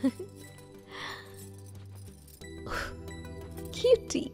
Cutie.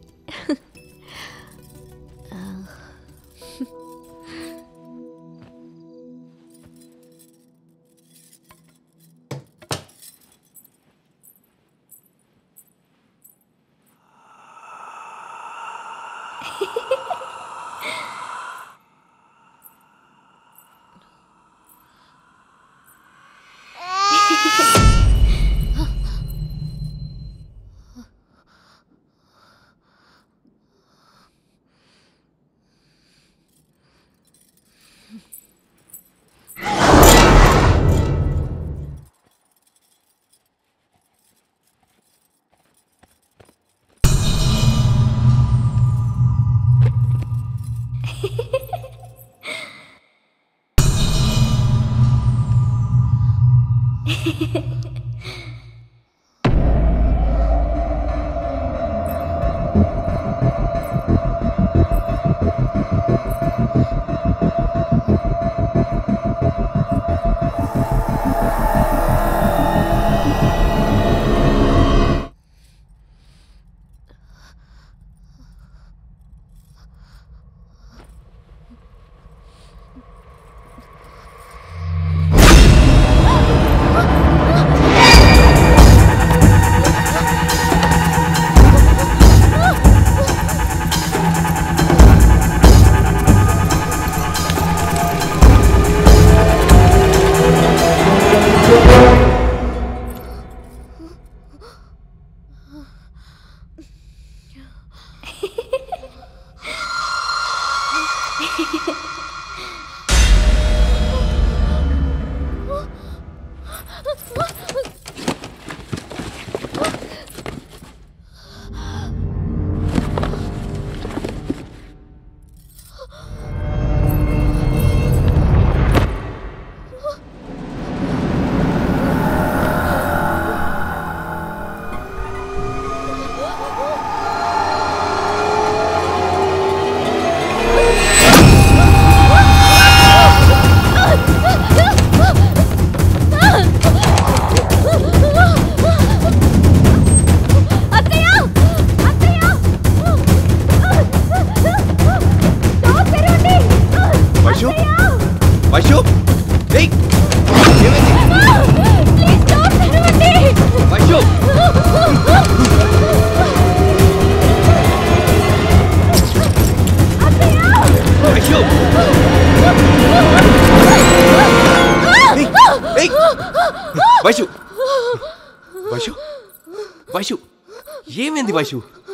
ఏమైంది వైషు?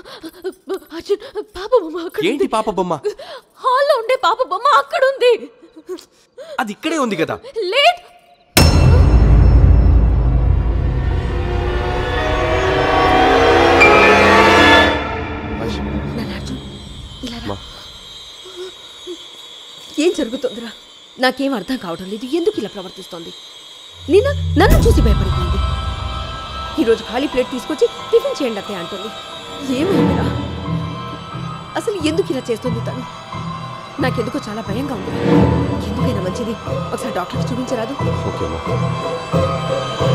పాప బొమ్మ ఏంటి పాప బొమ్మ? హాల్లో ఉండే పాప బొమ్మ అక్కడ ఉంది. అది ఇక్కడే ఉంది కదా. లేదు. ఏం జరుగుతుందిరా? నాకేం అర్థం కావడం లేదు. ఎందుకు ఇలా ప్రవర్తిస్తోంది? నిన్న నన్ను చూసి భయపడిపోయింది. ఈరోజు ఖాళీ ప్లేట్ తీసుకొచ్చి టిఫిన్ చేయండి అత్తయ్య అంటుంది. ఏమైందిరా? అసలు ఎందుకు ఇలా చేస్తుంది తను? నాకెందుకో చాలా భయంగా ఉంది. ఎందుకైనా మంచిది ఒకసారి డాక్టర్కి చూపించరాదు? ఓకే.